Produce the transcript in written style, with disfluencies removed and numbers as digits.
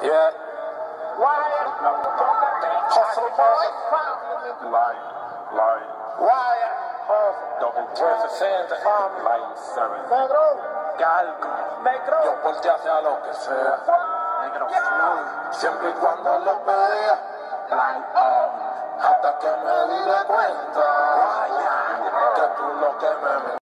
Yeah. Hustle boy. Line. Wire. Double Where's the center? Line 7. Negro. Galgo. Negro. Yo por ti hacia lo que sea. Negro flow. Siempre y cuando lo vea. Line on. Hasta que me di de cuenta. Que tú lo que me